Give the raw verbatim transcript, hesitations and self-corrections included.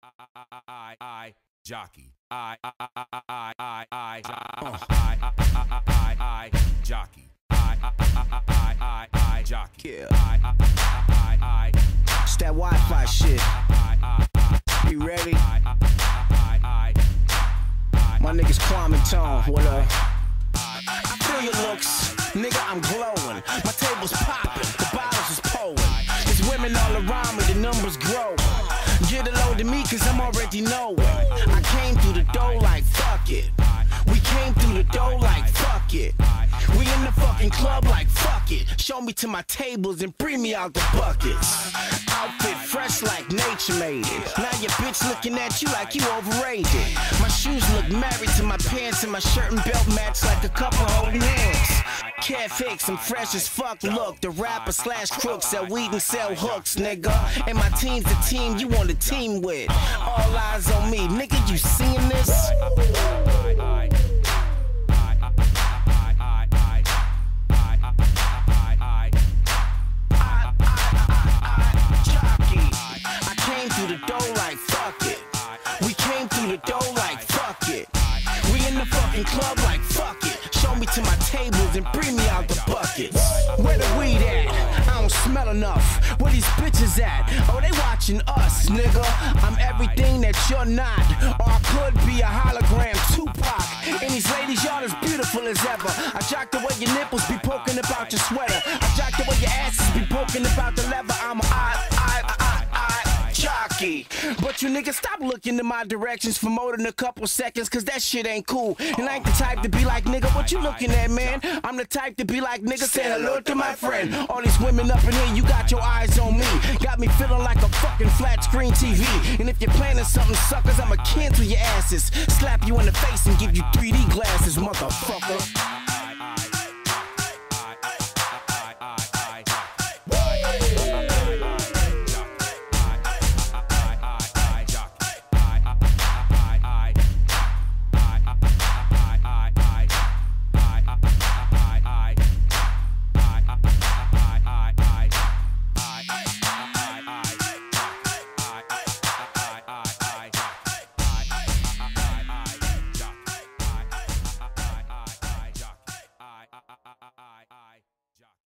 I, I, jockey. I, I, I, I, I, I, I, I, jockey. I, I, I, I, I, jockey. Yeah. I, I, I, I, It's that Wi-Fi shit. You ready? My niggas Kwame Tone. What up? I feel your looks, nigga. I'm glowing. My table's popping, the bottles is pouring. There's women all around me, the numbers grow. Get a load of me, cause I'm already knowing. I came through the door like fuck it. We came through the door like fuck it. We in the fucking club like fuck it. Show me to my tables and bring me out the buckets. Outfit fresh like nature made it. Now your bitch looking at you like you overrated. My shoes look married to my pants, and my shirt and belt match like a couple holding hands. Cat fix, I'm fresh as fuck. Look, the rapper slash crooks sell weed and sell hooks, nigga. And my team's the team you want to team with. All eyes on me, nigga. You seeing this? The door like fuck it. We came through the door like fuck it. We in the fucking club like fuck it. Show me to my tables and bring me out the buckets. Where the weed at? I don't smell enough. Where these bitches at? Oh, they watching us, nigga. I'm everything that you're not, or I could be a hologram Tupac. And these ladies, y'all as beautiful as ever. I jock the way your nipples be poking about your sweater. I jock the way your asses be poking about the leather. I'm a I, I, I, I, I jockey. But you niggas stop looking in my directions for more than a couple seconds, cause that shit ain't cool. And I ain't the type to be like, nigga, what you looking at, man? I'm the type to be like, nigga, say hello to my friend. All these women up in here, you got your eyes on me. Got me feeling like a fucking flat screen T V. And if you're planning something, suckers, I'ma cancel your asses. Slap you in the face and give you three D glasses, motherfucker.